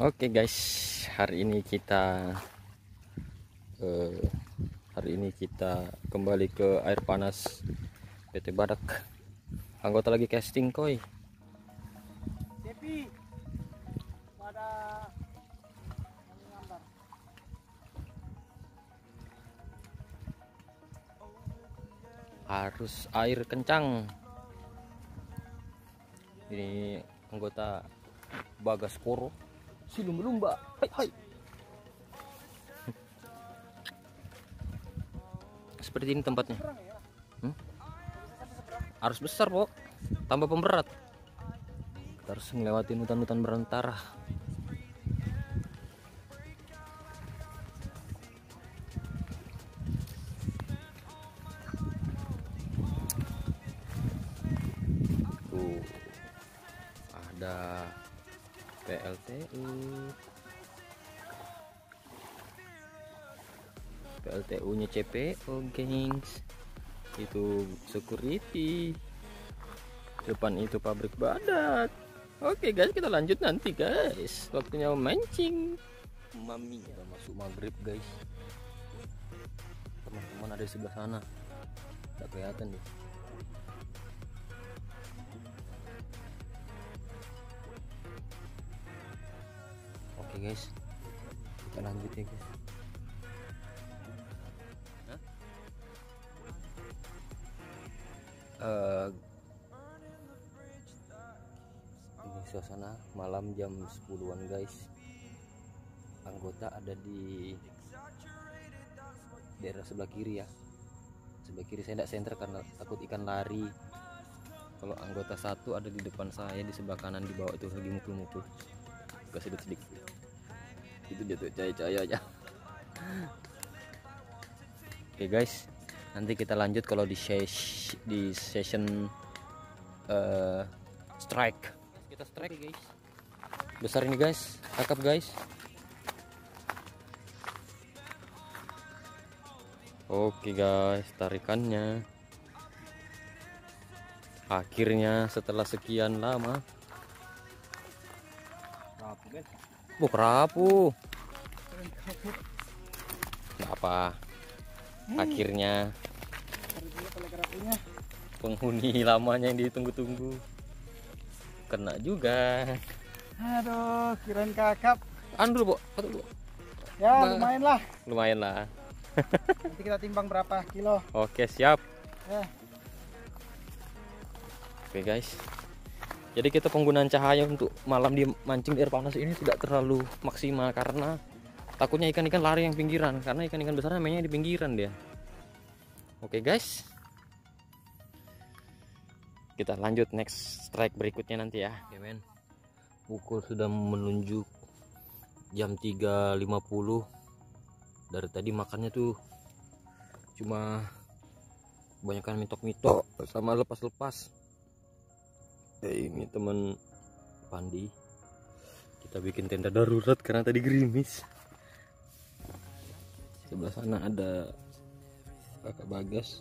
Oke guys, hari ini kita kembali ke air panas PT Badak. Anggota lagi casting koi. Cepi pada menggambar. Harus air kencang. Ini anggota Bagas Koro. Si lumba-lumba. Hai hai. Seperti ini tempatnya. Harus besar, Pok. Tambah pemberat. Kita harus ngelewatin hutan-hutan berantara. Tuh. Ada PLTU-nya CPO, gengs. Itu security. Depan itu pabrik Badak. Oke guys, kita lanjut nanti guys. Waktunya memancing. Mami udah masuk maghrib guys. Teman-teman ada di sebelah sana. Tidak kelihatan nih. Oke guys, kita lanjut ya guys. Ini suasana malam jam 10-an guys. Anggota ada di daerah sebelah kiri ya. Sebelah kiri saya tidak senter karena takut ikan lari. Kalau anggota satu ada di depan saya, di sebelah kanan di bawah itu lagi mukul-mukul. Kasih sedikit. Itu jatuh cahaya aja. Oke guys, nanti kita lanjut kalau di session strike. Kita strike guys. Besar ini guys, kakap guys. Oke guys, tarikannya. Akhirnya setelah sekian lama. Kerapu. Nggak apa. Akhirnya penghuni lamanya yang ditunggu-tunggu kena juga. Aduh, kirain kakap. Anu Bu. Ya, lumayan lah. Lumayan lah. Nanti kita timbang berapa kilo. Oke, siap. Ya. Oke guys. Jadi kita penggunaan cahaya untuk malam di mancing di air panas ini tidak terlalu maksimal karena takutnya ikan-ikan lari yang pinggiran, karena ikan-ikan besar mainnya di pinggiran dia. Oke guys, kita lanjut next strike berikutnya nanti ya. Oke men, pukul sudah menunjuk jam 3.50. Dari tadi makannya tuh cuma kebanyakan mitok-mitok sama lepas-lepas. Ini teman Pandi, kita bikin tenda darurat karena tadi gerimis. Sebelah sana ada kakak Bagas.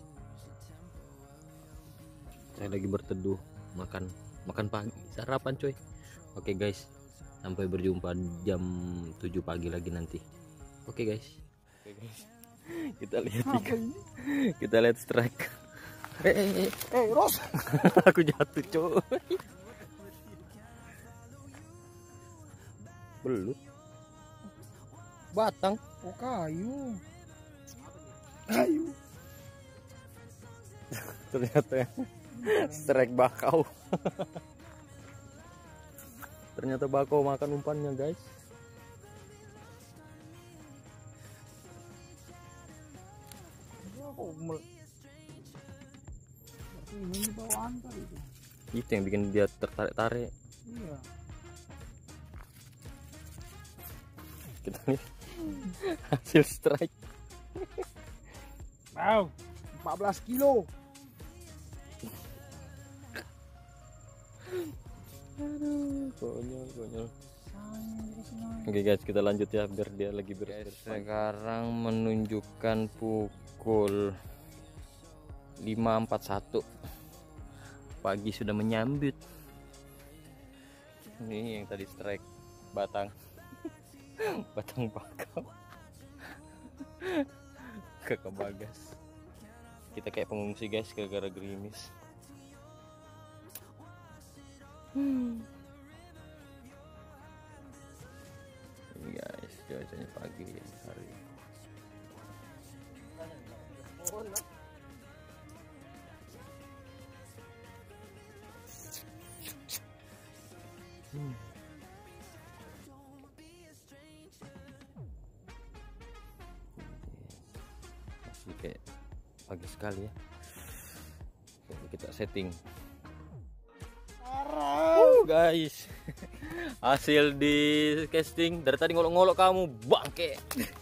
Saya lagi berteduh, makan pagi, sarapan coy. Oke guys, sampai berjumpa jam 7 pagi lagi nanti. Oke guys. Kita lihat ikan. Kita lihat strike. Ros. Aku jatuh coy. Belut. Batang. Oh, kayu. Ternyata strike bakau. Ternyata bakau makan umpannya guys. Ini bawaan kali itu. Itu yang bikin dia tertarik-tarik. Iya. Kita lihat hasil strike. Wow, 14 kilo. Aduh, konyol. Oke guys, kita lanjut ya biar dia lagi beres. Sekarang menunjukkan pukul 5.41 pagi sudah menyambut. Ini yang tadi strike batang. Batang pakau. Kakak Bagas. Kita kayak pengungsi guys gara-gara gerimis. Ini guys, cuacanya pagi hari. Masih kayak pagi sekali ya. Coba kita setting. Guys, hasil di casting dari tadi ngolok-ngolok kamu bangke.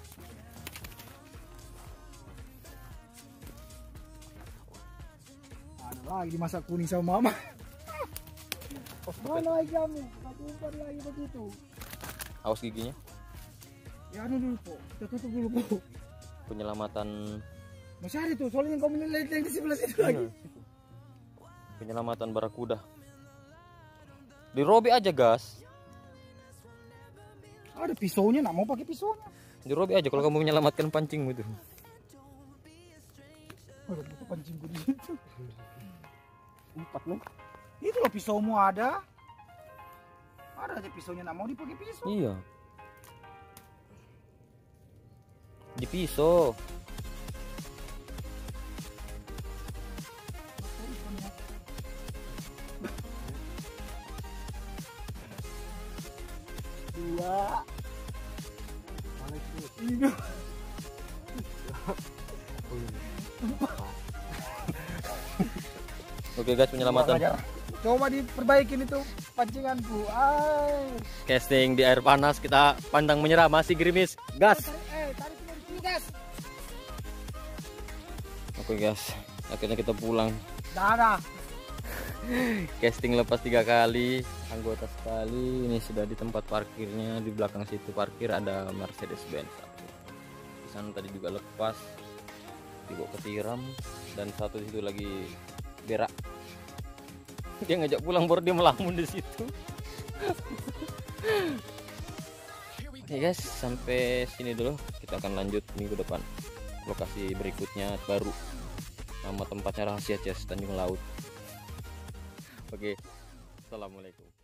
Ada lagi dimasak kuning sama mama. Mana lagi kamu? Satu umpan lagi begitu. Awas giginya. Ya anu dulu po, kita tutup dulu po. Penyelamatan. Masih ada tuh, soalnya yang kau menilai yang di sebelah situ lagi. Penyelamatan barakuda. Dirobek aja gas. Ada pisaunya, nak mau pakai pisaunya. Dirobek aja kalau kamu menyelamatkan pancingmu itu. Ada pancingku di situ. 4 loh. Itu loh pisaumu ada. Ada aja pisaunya, nak mau dipakai pisau. Iya. Di pisau. Dua. Ini dua. Oke guys, penyelamatan. Coba diperbaikin itu pancinganku. Ay. Casting di air panas, kita pandang menyerah, masih gerimis. Gas. Tarik dulu gas. Oke guys, akhirnya kita pulang. Dah. Casting lepas 3 kali, anggota sekali. Ini sudah di tempat parkirnya, di belakang situ parkir ada Mercedes Benz. Di sana tadi juga lepas, dibawa ke tiram, dan satu situ lagi berak. Dia ngajak pulang baru dia melamun di situ. Oke guys, sampai sini dulu. Kita akan lanjut minggu depan. Lokasi berikutnya baru. Nama tempatnya rahasia Ces Tanjung Laut. Oke, assalamualaikum.